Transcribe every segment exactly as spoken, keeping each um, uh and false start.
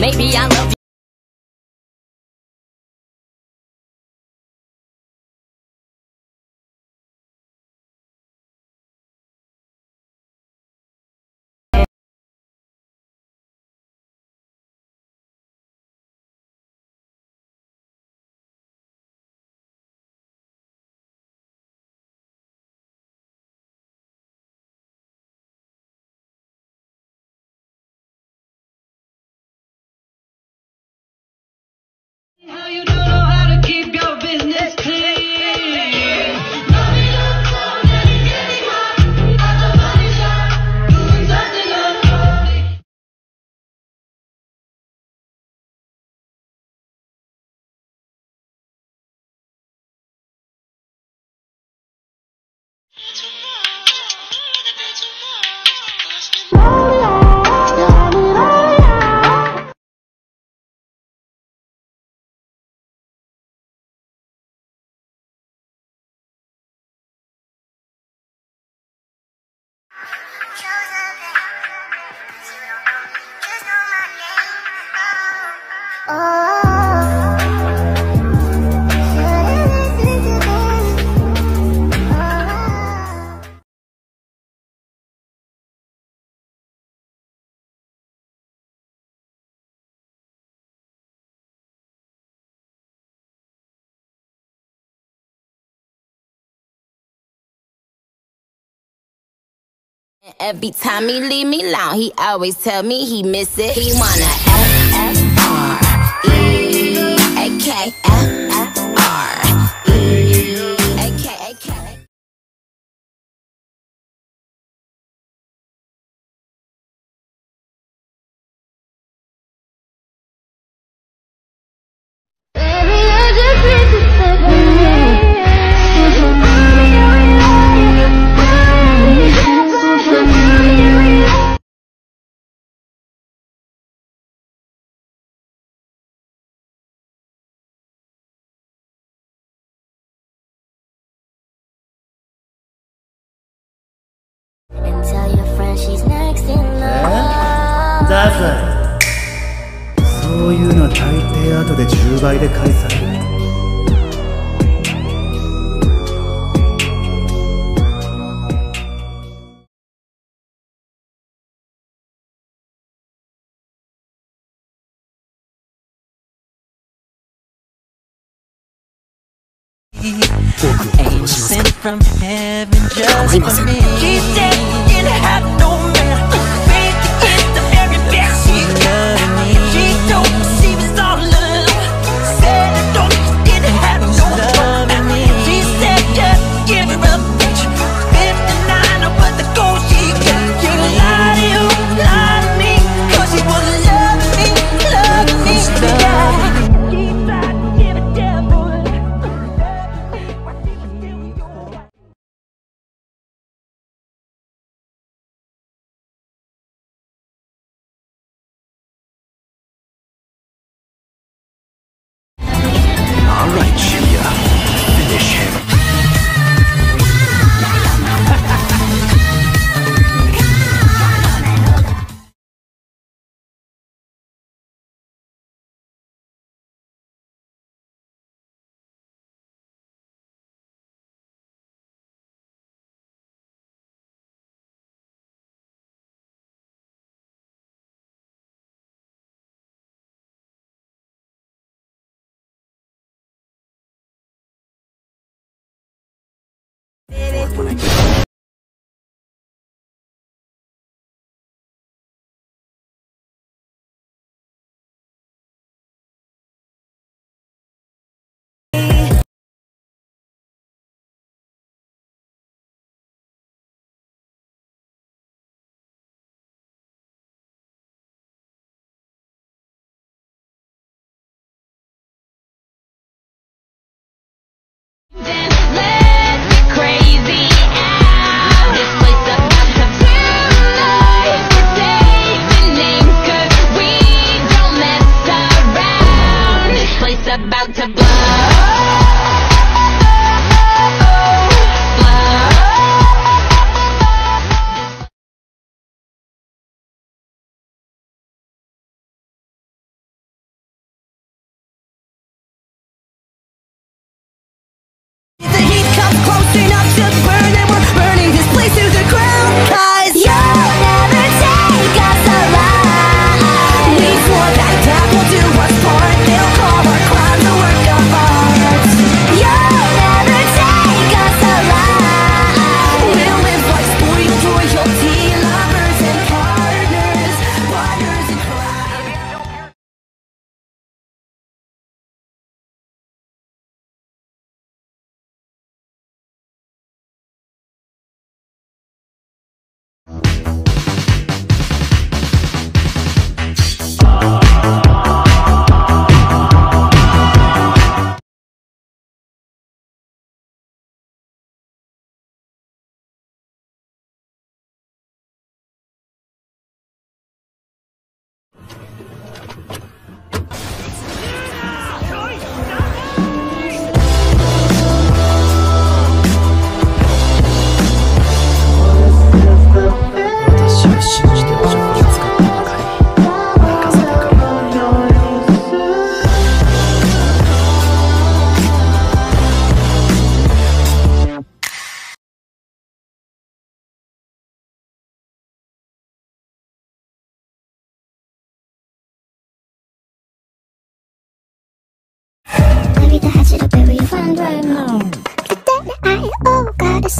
Maybe I love you. How you don't know how to keep your business clean? Mommy don't know that he's getting hot at the body shop, doing something unholy. Every time he leave me alone, he always tell me he miss it. He wanna F F R E A K F F R E A K A K. And tell your friend she's next in line. ダサい。そういうのは大抵後でじゅうばいで返される。 Angel sent from heaven just for me. She said she didn't have no man. Faith to get the very best. She loved me. She told me she was all alone. Said I don't she didn't have no man. She said just give her up. fifty-nine over the gold she got. You lie to you, lie to me. Cause she was loving me, loving me. Yeah. She tried to give a devil. Alright, Julia. Finish him. When I get Let's get crazy.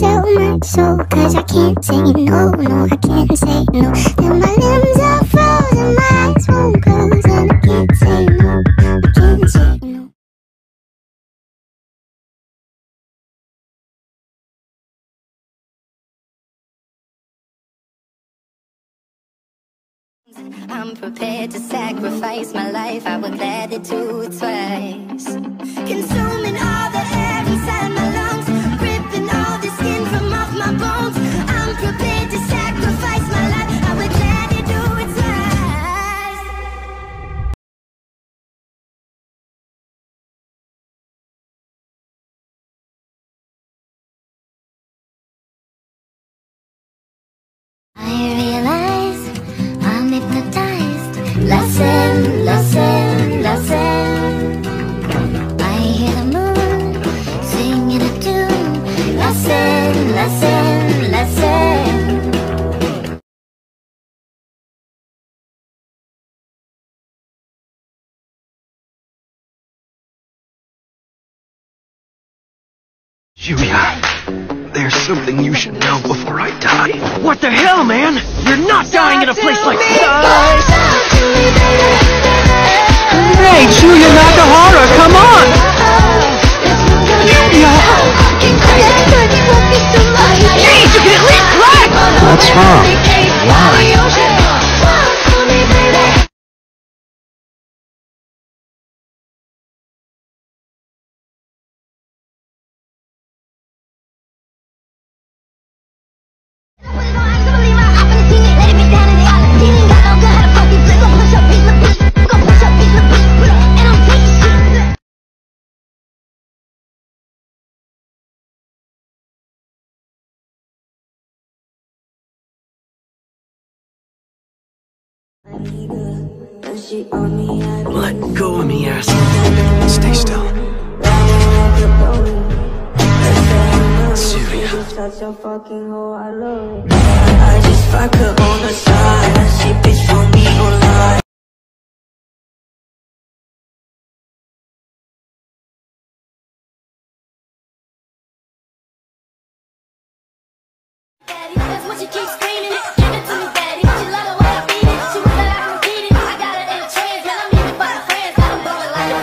sell my soul, cause I can't say no, no, I can't say no. And my limbs are frozen, my eyes won't close, and I can't say no, I can't say no. I'm prepared to sacrifice my life. I would gladly do it twice. Consuming all the air inside my lungs, ripping all the skin from off my bones. I'm prepared to sacrifice my life. I would gladly do it twice. I realize I'm hypnotized. Listen, listen, listen. I hear the moon singing a tune. Listen, listen, listen. Julia, there's something you should know before I die. What the hell, man? You're not dying in a place like this! Hey, Julia Nakahara, come on! Julia! Jeez, you can at least crack! What's wrong? Why? Let go of me, asshole. Stay still. Julia. I just fuck up on the side. That shit bitch for me online. That's what you keep screaming. Give it to me, daddy. She love the way I beat it. She was like I'm repeating. I got her in a trance. Now I'm even by friends. Got them blowing like a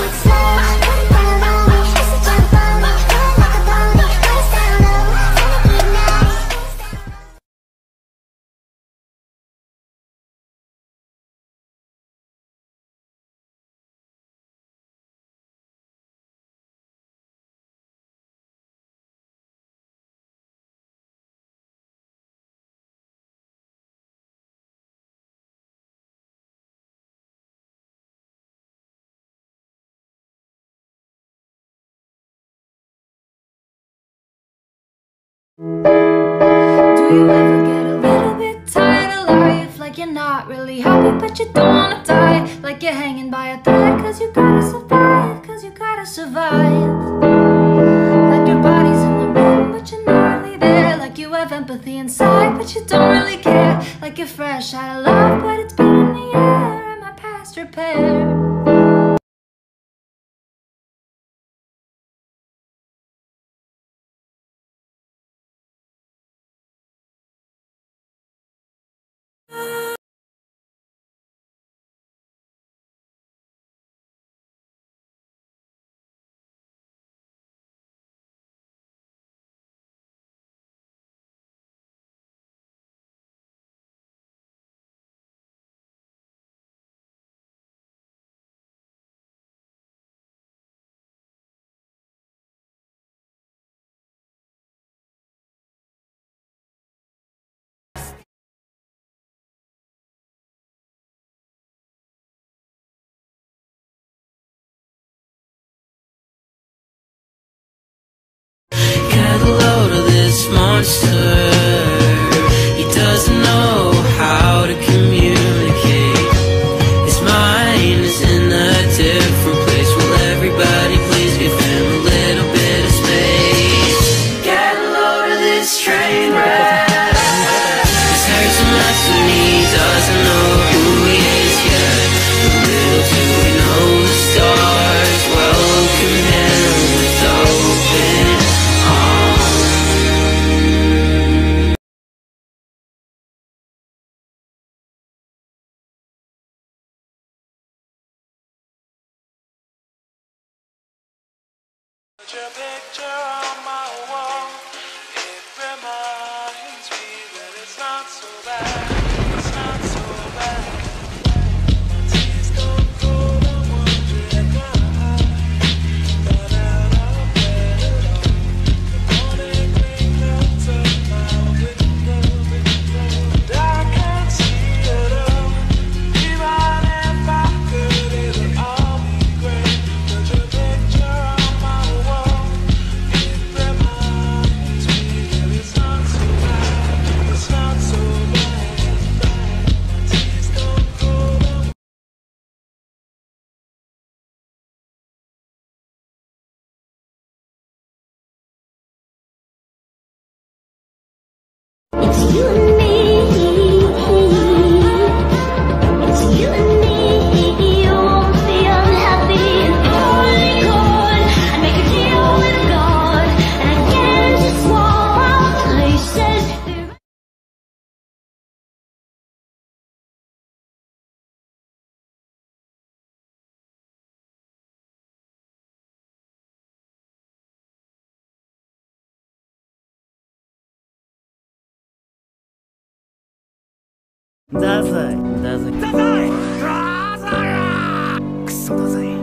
Do you ever get a little bit tired of life? Like you're not really happy but you don't wanna die. Like you're hanging by a thread cause you gotta survive. Cause you gotta survive. Like your body's in the room but you're not really there. Like you have empathy inside but you don't really care. Like you're fresh out of love but it's been in the air. Am I past repair? Get a load of this monster. He doesn't know how to communicate. His mind is in a different place. Will everybody please give him a little bit of space? Get a load of this train wreck. His hair's a mess and he doesn't know who he is yet. But little do we know the stars welcome him with open arms. your picture on my wall. It reminds me that it's not so bad. It's not so bad. My tears don't cold, I'm wondering why. Not out of bed at all. The morning rain comes up my window, and I can't see it all. Even if I could, it would all be great. Put your picture on my wall. It reminds me that it's not so bad. It's not so bad. My tears don't cold, I'm It's you and me. It's you and me. You won't be unhappy. If only could, I'd make a deal with God, and I can't just swap out places. ダサいダサいダサいクソダサい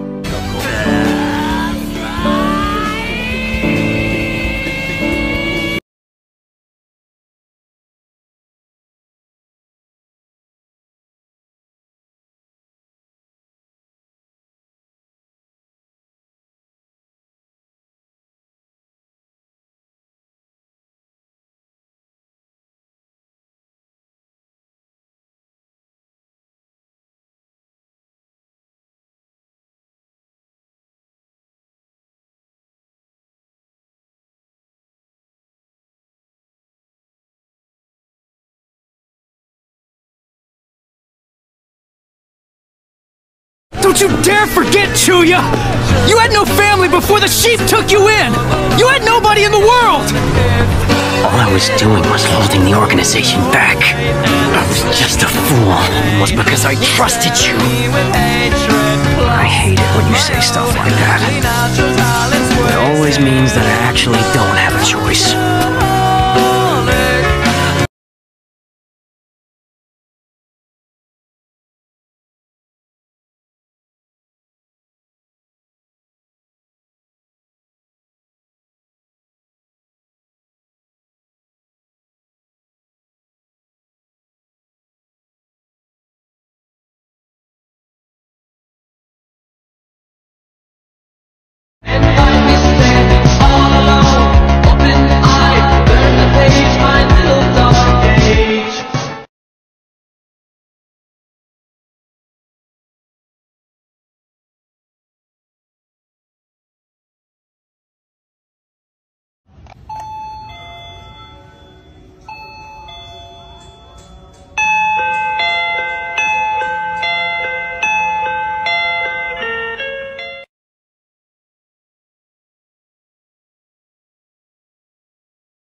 Don't you dare forget, Chuya! You had no family before the sheep took you in! You had nobody in the world! All I was doing was holding the organization back. I was just a fool. It was because I trusted you. I hate it when you say stuff like that. It always means that I actually don't have a choice.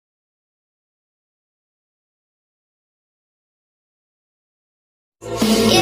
You